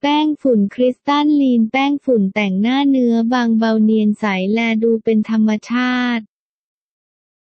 แป้งฝุ่นคริสตัลลีนแป้งฝุ่นแต่งหน้าเนื้อบางเบาเนียนใสแลดูเป็นธรรมชาติ